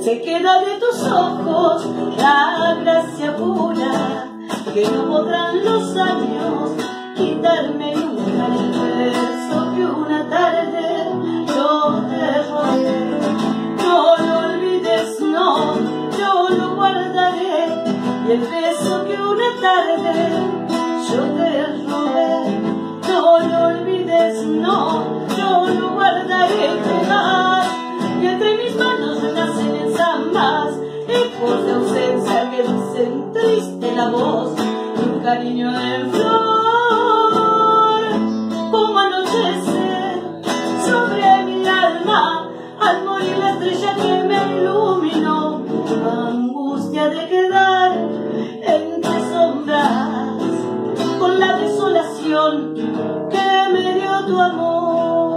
Se queda de tus ojos la gracia pura, que no podrán los años quitarme nunca el beso que una tarde yo te robé. No lo olvides, no, yo lo guardaré, y el beso que una tarde yo te robé. No lo olvides, no, yo lo guardaré jamás, y entre mis manos renacen en zambas ecos de ausencia que dicen triste la voz de un cariño en flor. Como anochece sobre mi alma al morir la estrella que me iluminó, angustia de quedar entre sombras con la desolación que me dio tu amor.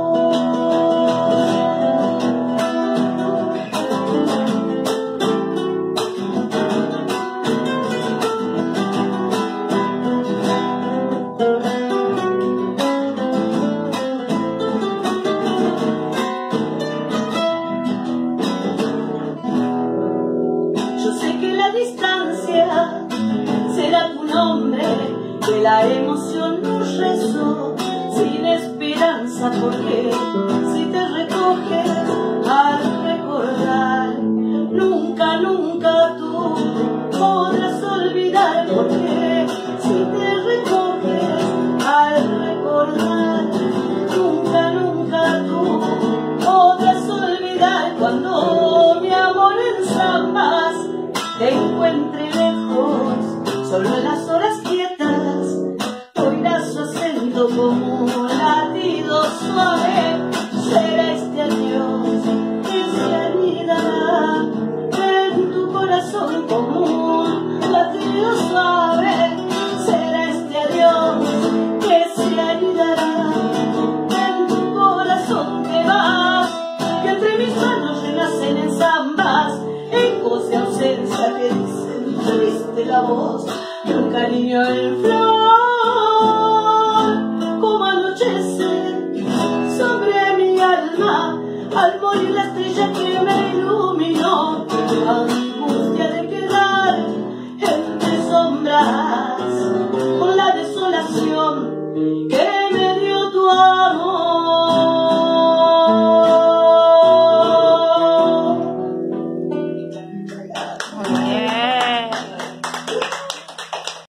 Yo sé que la distancia será tu nombre, que la emoción nos rezó sin esperanza, porque si te recoges al recordar, nunca, nunca tú podrás olvidar, porque si te recoges al recordar, nunca, nunca tú podrás olvidar. Cuando mi amor en zambas te encuentre lejos, solo en las horas quietas oirás su acento como un latido suave. Será este adiós que se anidará en tu corazón como un latido suave. Será este adiós que se anidará en tu corazón que vas, que entre mis manos renacen en zambas ecos de ausencia que dicen triste la voz de un cariño en flor.